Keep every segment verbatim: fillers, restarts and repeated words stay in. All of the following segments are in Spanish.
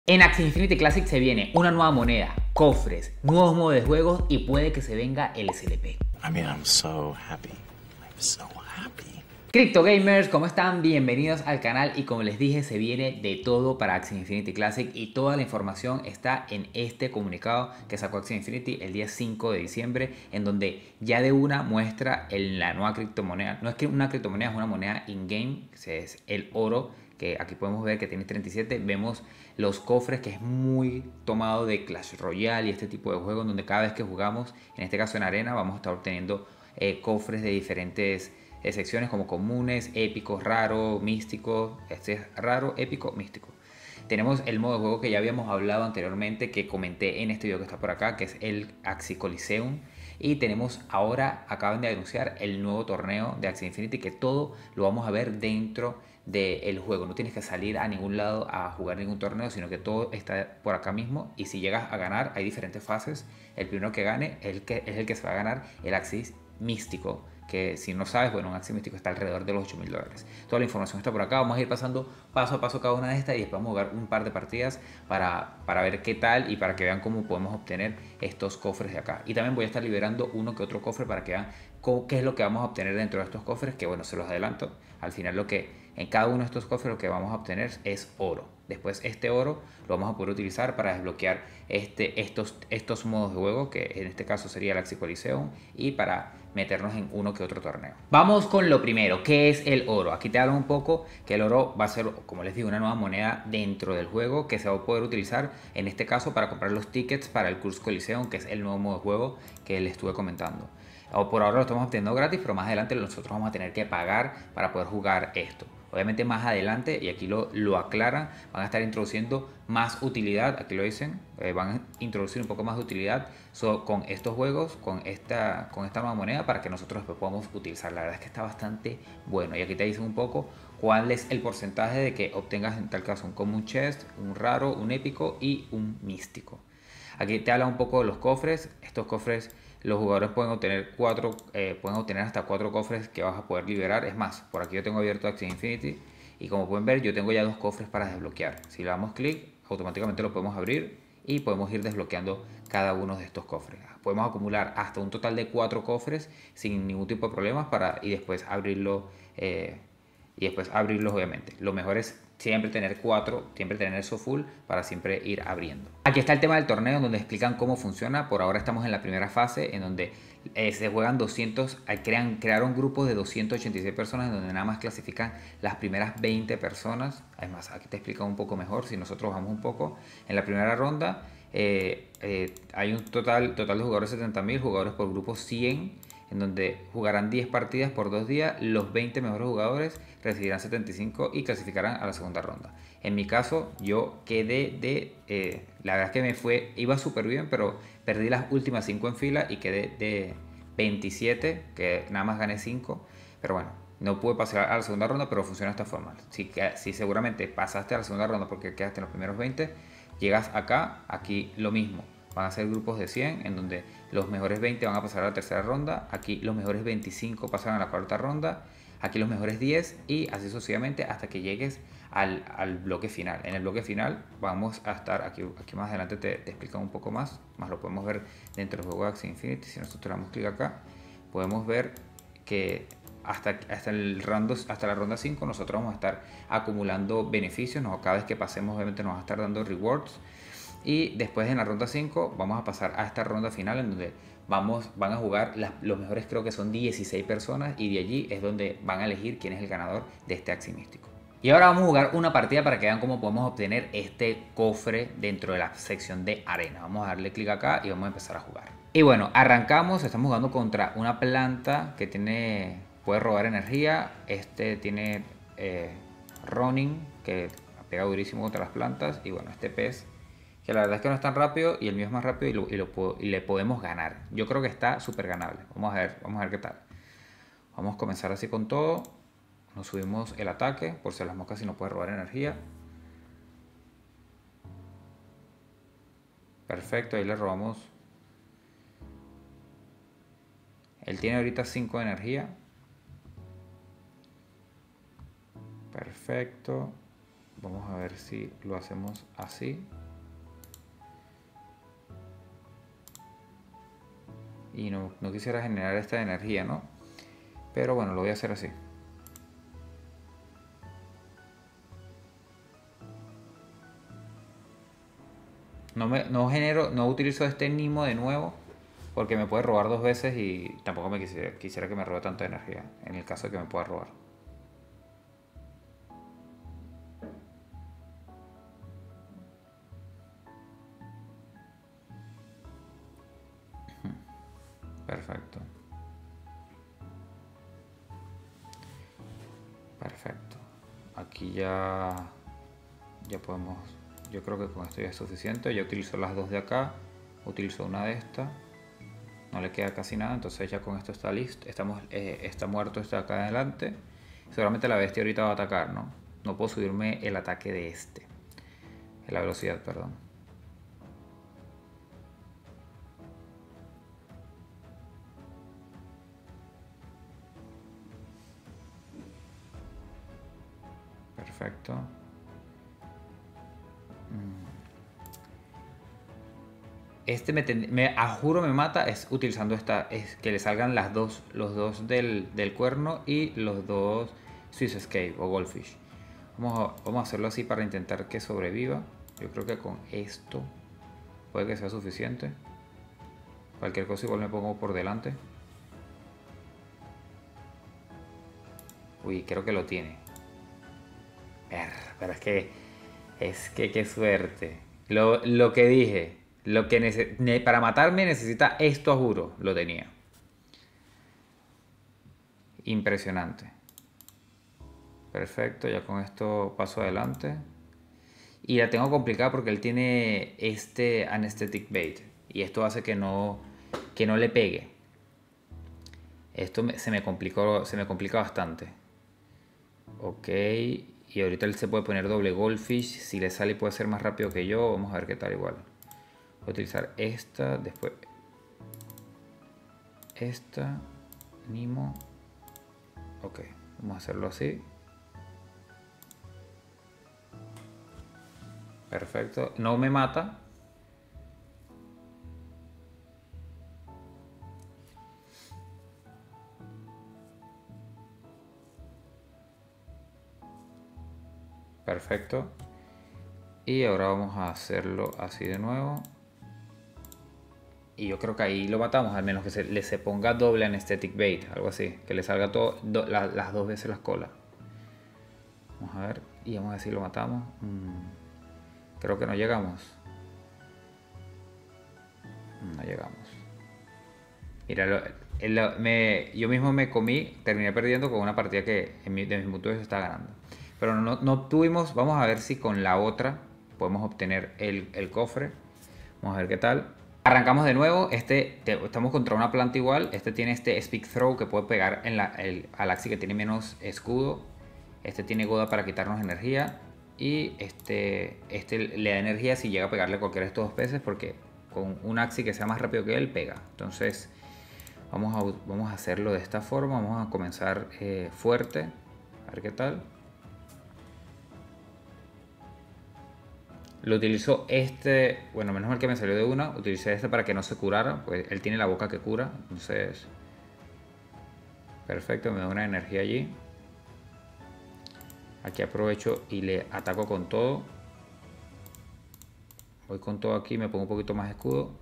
En Axie Infinity Classic se viene una nueva moneda, cofres, nuevos modos de juego y puede que se venga el S L P. I mean, I'm so happy. I'm so happy. Crypto Gamers, ¿cómo están? Bienvenidos al canal y como les dije se viene de todo para Axie Infinity Classic y toda la información está en este comunicado que sacó Axie Infinity el día cinco de diciembre, en donde ya de una muestra en la nueva criptomoneda. No es que una criptomoneda, es una moneda in-game, es el oro, que aquí podemos ver que tiene treinta y siete. Vemos los cofres, que es muy tomado de Clash Royale y este tipo de juegos, donde cada vez que jugamos, en este caso en arena, vamos a estar obteniendo eh, cofres de diferentes eh, secciones como comunes, épicos, raro, místico. Este es raro, épico, místico. Tenemos el modo de juego que ya habíamos hablado anteriormente, que comenté en este video que está por acá, que es el Axie Coliseum. Y tenemos ahora, acaban de anunciar el nuevo torneo de Axie Infinity, que todo lo vamos a ver dentro del juego. No tienes que salir a ningún lado a jugar ningún torneo, sino que todo está por acá mismo. Y si llegas a ganar, hay diferentes fases. El primero que gane es el que, es el que se va a ganar el Axie Místico, que si no sabes, bueno, un Axie Místico está alrededor de los ocho mil dólares. Toda la información está por acá. Vamos a ir pasando paso a paso cada una de estas y después vamos a jugar un par de partidas para, para ver qué tal y para que vean cómo podemos obtener estos cofres de acá. Y también voy a estar liberando uno que otro cofre para que vean qué es lo que vamos a obtener dentro de estos cofres, que bueno, se los adelanto. Al final lo que en cada uno de estos cofres lo que vamos a obtener es oro. Después este oro lo vamos a poder utilizar para desbloquear este, estos, estos modos de juego, que en este caso sería el Axie Coliseum, y para meternos en uno que otro torneo. Vamos con lo primero, ¿qué es el oro? Aquí te hablo un poco que el oro va a ser, como les digo, una nueva moneda dentro del juego que se va a poder utilizar en este caso para comprar los tickets para el Curse Coliseum, que es el nuevo modo de juego que les estuve comentando. O por ahora lo estamos obteniendo gratis, pero más adelante nosotros vamos a tener que pagar para poder jugar esto. Obviamente más adelante, y aquí lo, lo aclaran, van a estar introduciendo más utilidad, aquí lo dicen, eh, van a introducir un poco más de utilidad so, con estos juegos, con esta, con esta nueva moneda, para que nosotros después podamos utilizar. La verdad es que está bastante bueno. Y aquí te dicen un poco cuál es el porcentaje de que obtengas en tal caso un common chest, un raro, un épico y un místico. Aquí te habla un poco de los cofres. Estos cofres los jugadores pueden obtener cuatro, eh, pueden obtener hasta cuatro cofres que vas a poder liberar. Es más, por aquí yo tengo abierto Axie Infinity y como pueden ver yo tengo ya dos cofres para desbloquear. Si le damos clic, automáticamente lo podemos abrir y podemos ir desbloqueando cada uno de estos cofres. Podemos acumular hasta un total de cuatro cofres sin ningún tipo de problemas para y después abrirlo eh, y después abrirlos obviamente. Lo mejor es siempre tener cuatro, siempre tener eso full para siempre ir abriendo. Aquí está el tema del torneo donde explican cómo funciona. Por ahora estamos en la primera fase en donde eh, se juegan doscientos, crean, crearon grupos de doscientas ochenta y seis personas en donde nada más clasifican las primeras veinte personas. Además aquí te explican un poco mejor si nosotros vamos un poco. En la primera ronda eh, eh, hay un total, total de jugadores setenta mil, jugadores por grupo cien, en donde jugarán diez partidas por dos días. Los veinte mejores jugadores recibirán setenta y cinco y clasificarán a la segunda ronda. En mi caso, yo quedé de... Eh, la verdad es que me fue... Iba súper bien, pero perdí las últimas cinco en fila y quedé de veintisiete, que nada más gané cinco. Pero bueno, no pude pasar a la segunda ronda, pero funciona de esta forma. Si, si seguramente pasaste a la segunda ronda porque quedaste en los primeros veinte, llegas acá, aquí lo mismo. Van a ser grupos de cien, en donde los mejores veinte van a pasar a la tercera ronda. Aquí los mejores veinticinco pasan a la cuarta ronda. Aquí los mejores diez y así sucesivamente hasta que llegues al, al bloque final. En el bloque final vamos a estar, aquí, aquí más adelante te, te explican un poco más. Más lo podemos ver dentro del juego de Axie Infinity. Si nosotros damos clic acá, podemos ver que hasta, hasta, el round, hasta la ronda cinco nosotros vamos a estar acumulando beneficios. ¿No? Cada vez que pasemos obviamente nos va a estar dando rewards. Y después en la ronda cinco vamos a pasar a esta ronda final en donde vamos, van a jugar las, los mejores, creo que son dieciséis personas, y de allí es donde van a elegir quién es el ganador de este Axie Místico. Y ahora vamos a jugar una partida para que vean cómo podemos obtener este cofre dentro de la sección de arena. Vamos a darle clic acá y vamos a empezar a jugar. Y bueno, arrancamos, estamos jugando contra una planta que tiene, puede robar energía. Este tiene eh, running, que pega durísimo contra las plantas. Y bueno, este pez, que la verdad es que no es tan rápido y el mío es más rápido y, lo, y, lo, y le podemos ganar. Yo creo que está súper ganable. Vamos a ver, vamos a ver qué tal. Vamos a comenzar así con todo. Nos subimos el ataque por si las moscas si no puede robar energía. Perfecto, ahí le robamos. Él tiene ahorita cinco de energía. Perfecto. Vamos a ver si lo hacemos así. Y no, no quisiera generar esta energía, ¿no? Pero bueno, lo voy a hacer así. No, me, no genero, no utilizo este Nimo de nuevo porque me puede robar dos veces y tampoco me quisiera, quisiera que me robe tanta energía en el caso de que me pueda robar. Perfecto. Perfecto. Aquí ya, ya podemos, yo creo que con esto ya es suficiente. Ya utilizo las dos de acá, utilizo una de estas. No le queda casi nada, entonces ya con esto está listo. Estamos, eh, está muerto este de acá adelante. Seguramente la bestia ahorita va a atacar, ¿no? No puedo subirme el ataque de este. La velocidad, perdón. Perfecto. Este me, ten, me a juro me mata es utilizando esta, es que le salgan las dos, los dos del, del cuerno y los dos Swiss Escape o Goldfish. Vamos a, vamos a hacerlo así para intentar que sobreviva. Yo creo que con esto puede que sea suficiente. Cualquier cosa igual me pongo por delante. Uy, creo que lo tiene. Pero, pero es que, es que qué suerte. Lo, lo que dije, lo que nece- para matarme necesita esto, a juro, lo tenía. Impresionante. Perfecto, ya con esto paso adelante. Y la tengo complicada porque él tiene este Anesthetic Bait. Y esto hace que no, que no le pegue. Esto me, se, me complicó, se me complica bastante. Ok, y ahorita él se puede poner doble Goldfish. Si le sale puede ser más rápido que yo. Vamos a ver qué tal igual. Voy a utilizar esta, después esta, Nimo. Ok, vamos a hacerlo así. Perfecto, no me mata. Perfecto. Y ahora vamos a hacerlo así de nuevo. Y yo creo que ahí lo matamos, al menos que se, le se ponga doble anesthetic bait, algo así. Que le salga todo, do, la, las dos veces las colas. Vamos a ver, y vamos a ver si lo matamos. Mm, creo que no llegamos. No llegamos. Mira, lo, lo, me, yo mismo me comí, terminé perdiendo con una partida que en mi, de mis puntos se está ganando. Pero no, no tuvimos, vamos a ver si con la otra podemos obtener el, el cofre. Vamos a ver qué tal. Arrancamos de nuevo, este, te, estamos contra una planta igual, este tiene este Speak Throw que puede pegar en la, el, al Axi que tiene menos escudo. Este tiene Goda para quitarnos energía y este, este le da energía si llega a pegarle a cualquiera de estos dos peces porque con un Axi que sea más rápido que él pega. Entonces vamos a, vamos a hacerlo de esta forma, vamos a comenzar eh, fuerte, a ver qué tal. Lo utilizo este, bueno, menos mal que me salió de una. Utilicé este para que no se curara, pues él tiene la boca que cura. Entonces, perfecto, me da una energía allí. Aquí aprovecho y le ataco con todo. Voy con todo aquí, me pongo un poquito más escudo.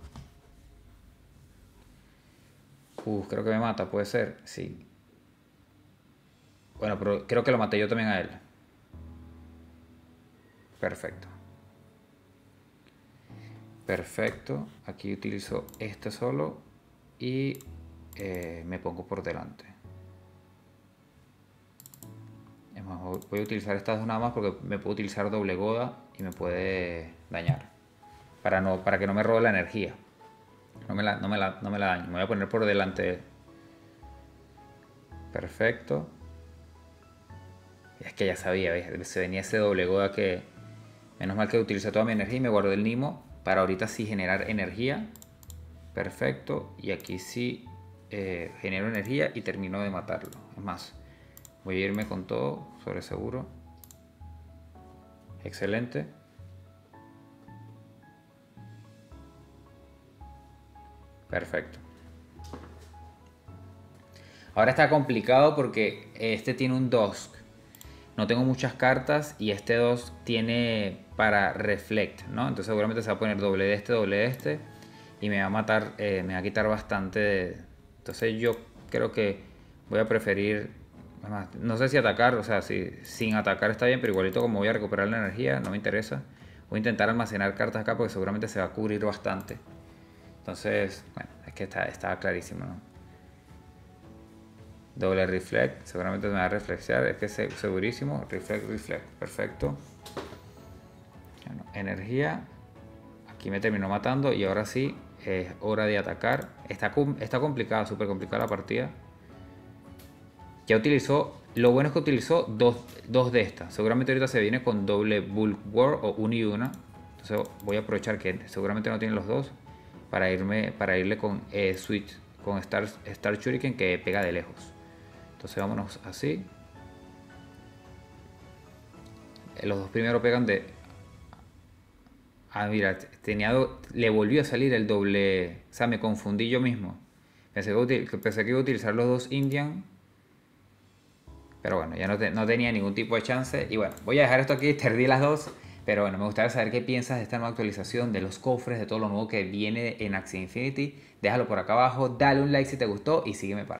Uf, creo que me mata, puede ser, sí. Bueno, pero creo que lo maté yo también a él. Perfecto. Perfecto, aquí utilizo este solo y eh, me pongo por delante. Es más, voy a utilizar estas dos nada más porque me puedo utilizar doble Goda y me puede dañar. Para, no, para que no me robe la energía. No me la, no me la, no me la dañe. Me voy a poner por delante. Perfecto. Es que ya sabía, ¿ves? Se venía ese doble Goda que... Menos mal que utilicé toda mi energía y me guardé el Nimo para ahorita sí generar energía. Perfecto. Y aquí sí eh, genero energía y termino de matarlo. Es más, voy a irme con todo sobre seguro. Excelente. Perfecto. Ahora está complicado porque este tiene un Dusk. No tengo muchas cartas y este Dusk tiene para Reflect, ¿no? Entonces seguramente se va a poner doble de este, doble de este. Y me va a matar, eh, me va a quitar bastante de... Entonces yo creo que voy a preferir... No sé si atacar, o sea, si sin atacar está bien, pero igualito como voy a recuperar la energía, no me interesa. Voy a intentar almacenar cartas acá porque seguramente se va a cubrir bastante. Entonces, bueno, es que está, está clarísimo, ¿no? Doble reflect, seguramente me va a reflexar, es que es segurísimo. Reflect, reflect, perfecto. Bueno, energía. Aquí me terminó matando y ahora sí es hora de atacar. Está, está complicada, súper complicada la partida. Ya utilizó, lo bueno es que utilizó dos, dos de estas. Seguramente ahorita se viene con doble bulk war o una y una. Entonces voy a aprovechar que seguramente no tiene los dos para irme, para irle con eh, switch, con Star, Star Shuriken que pega de lejos. Entonces vámonos así. Los dos primeros pegan de... Ah, mira, tenía do... le volvió a salir el doble... O sea, me confundí yo mismo. Pensé que, pensé que iba a utilizar los dos Indian. Pero bueno, ya no, te... no tenía ningún tipo de chance. Y bueno, voy a dejar esto aquí, perdí las dos. Pero bueno, me gustaría saber qué piensas de esta nueva actualización, de los cofres, de todo lo nuevo que viene en Axie Infinity. Déjalo por acá abajo, dale un like si te gustó y sígueme para